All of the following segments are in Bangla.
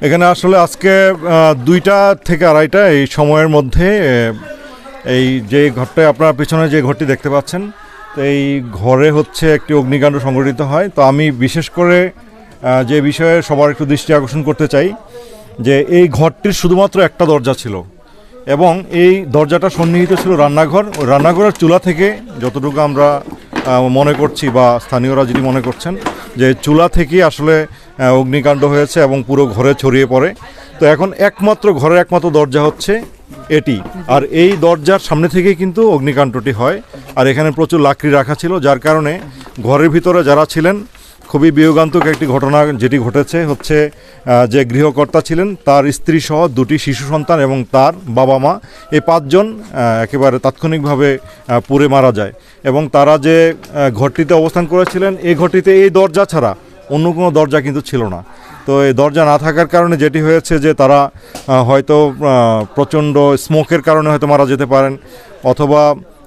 এখানে আসলে আজকে 2টা থেকে 2:30 এই সময়ের মধ্যে এই যে ঘরটায় আপনার পিছনে যে ঘরটি দেখতে পাচ্ছেন, তো এই ঘরে হচ্ছে একটি অগ্নিকাণ্ড সংঘটিত হয়। তো আমি বিশেষ করে যে বিষয়ে সবার একটু দৃষ্টি আকর্ষণ করতে চাই যে এই ঘরটির শুধুমাত্র একটা দরজা ছিল এবং এই দরজাটা সন্নিহিত ছিল রান্নাঘর। ওই রান্নাঘরের চুলা থেকে যতটুকু আমরা মনে করছি বা স্থানীয়রা যেটি মনে করছেন যে চুলা থেকেই আসলে অগ্নিকাণ্ড হয়েছে এবং পুরো ঘরে ছড়িয়ে পড়ে। তো এখন ঘরের একমাত্র দরজা হচ্ছে এটি, আর এই দরজার সামনে থেকেই কিন্তু অগ্নিকাণ্ডটি হয়। আর এখানে প্রচুর লাকড়ি রাখা ছিল, যার কারণে ঘরের ভিতরে যারা ছিলেন খুবই বিয়োগান্তক একটি ঘটনা যেটি ঘটেছে হচ্ছে যে গৃহকর্তা ছিলেন তার স্ত্রী সহ 2টি শিশু সন্তান এবং তার বাবা মা, এই 5 জন একেবারে তাৎক্ষণিকভাবে পুড়ে মারা যায়। এবং তারা যে ঘরটিতে অবস্থান করেছিলেন এই ঘরটিতে এই দরজা ছাড়া অন্য কোনো দরজা কিন্তু ছিল না। তো এই দরজা না থাকার কারণে যেটি হয়েছে যে তারা হয়তো প্রচণ্ড স্মোকের কারণে হয়তো মারা যেতে পারেন, অথবা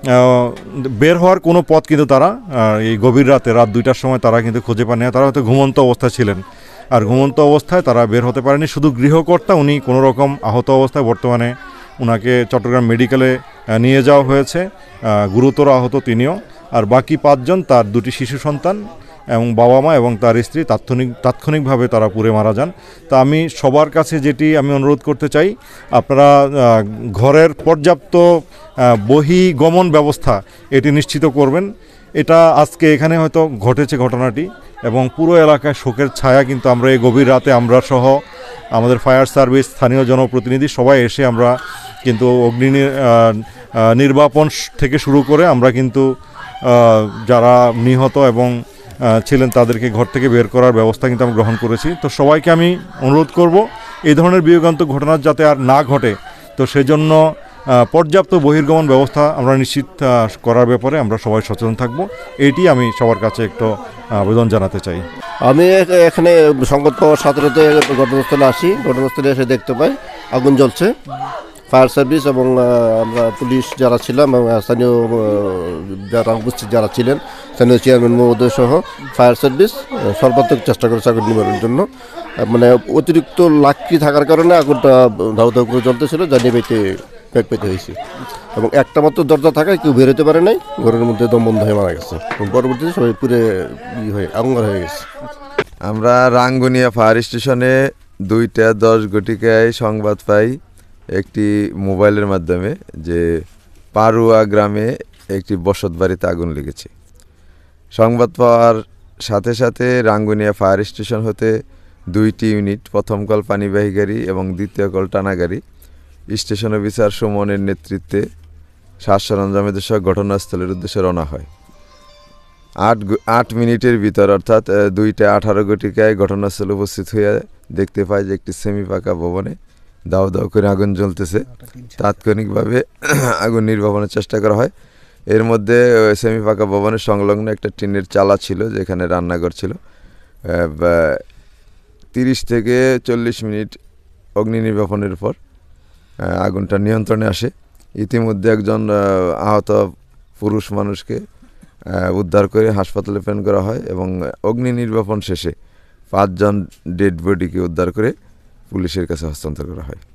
বের হওয়ার কোনো পথ কিন্তু তারা এই গভীর রাত 2টার সময় তারা কিন্তু খুঁজে পাননি। তারা হয়তো ঘুমন্ত অবস্থায় ছিলেন, আর ঘুমন্ত অবস্থায় তারা বের হতে পারেনি। শুধু গৃহকর্তা উনি কোনো রকম আহত অবস্থায়, বর্তমানে ওনাকে চট্টগ্রাম মেডিকেলে নিয়ে যাওয়া হয়েছে, গুরুতর আহত তিনিও। আর বাকি 5 জন, তার 2টি শিশু সন্তান এবং বাবা মা এবং তার স্ত্রী তাৎক্ষণিকভাবে তারা পুড়ে মারা যান। তা আমি সবার কাছে যেটি আমি অনুরোধ করতে চাই, আপনারা ঘরের পর্যাপ্ত বহিগমন ব্যবস্থা এটি নিশ্চিত করবেন। এটা আজকে এখানে হয়তো ঘটেছে ঘটনাটি, এবং পুরো এলাকায় শোকের ছায়া কিন্তু আমরা এই গভীর রাতে আমরা সহ আমাদের ফায়ার সার্ভিস, স্থানীয় জনপ্রতিনিধি সবাই এসে আমরা কিন্তু অগ্নি নির্বাপন থেকে শুরু করে আমরা কিন্তু যারা নিহত এবং ছিলেন তাদেরকে ঘর থেকে বের করার ব্যবস্থা কিন্তু আমরা গ্রহণ করেছি। তো সবাইকে আমি অনুরোধ করব এই ধরনের বিয়োগান্তক ঘটনা যাতে আর না ঘটে, তো সেজন্য পর্যাপ্ত বহির্গমন ব্যবস্থা আমরা নিশ্চিত করার ব্যাপারে আমরা সবাই সচেতন থাকব। এটি আমি সবার কাছে একটু আবেদন জানাতে চাই। আমি এখানে সংবাদ পাওয়ার সাথে ঘটনাস্থলে আসি। ঘটনাস্থলে এসে দেখতে পাই আগুন জ্বলছে। ফায়ার সার্ভিস এবং আমরা পুলিশ যারা ছিলাম এবং স্থানীয় যারা উপস্থিত যারা ছিলেন, স্থানীয় চেয়ারম্যান মহোদয় সহ ফায়ার সার্ভিস সর্বাত্মক চেষ্টা করেছে আগুন নিবারণের জন্য। মানে অতিরিক্ত লাকড়ি থাকার কারণে আগুনটা ধাউ ধাউ করে জ্বলতেছিল, যা নিভাইতে ব্যাগ পেতে হয়েছে। এবং একটা মাত্র দরজা থাকায় কেউ বেরোতে পারে নাই, ঘরের মধ্যে দম বন্ধ হয়ে মারা গেছে। পরবর্তীতে সবাই পুরে আগুন হয়ে গেছে। আমরা রাঙ্গুনিয়া ফায়ার স্টেশনে 2:10 সংবাদ পাই একটি মোবাইলের মাধ্যমে যে পারুয়া গ্রামে একটি বসত বাড়িতে আগুন লেগেছে। সংবাদ পাওয়ার সাথে সাথে রাঙ্গুনিয়া ফায়ার স্টেশন হতে 2টি ইউনিট, প্রথম কল পানিবাহী গাড়ি এবং দ্বিতীয় কল টানা গাড়ি, স্টেশন অফিসার সুমনের নেতৃত্বে সাজ সরঞ্জামের সহ ঘটনাস্থলের উদ্দেশ্যে রওনা হয়। 8 মিনিটের ভিতর অর্থাৎ 2:18 ঘটনাস্থলে উপস্থিত হয়ে দেখতে পাই যে একটি সেমি পাকা ভবনে দাউ দাউ করে আগুন জ্বলতেছে। তাৎক্ষণিকভাবে আগুন নির্বাপনের চেষ্টা করা হয়। এর মধ্যে সেমি পাকা ভবনের সংলগ্ন একটা টিনের চালা ছিল, যেখানে রান্নাঘর ছিল। 30 থেকে 40 মিনিট অগ্নি নির্বাপনের পর আগুনটা নিয়ন্ত্রণে আসে। ইতিমধ্যে একজন আহত পুরুষ মানুষকে উদ্ধার করে হাসপাতালে প্রেরণ করা হয় এবং অগ্নি নির্বাপন শেষে 5 জন ডেড বডিকে উদ্ধার করে পুলিশের কাছে হস্তান্তর করা হয়।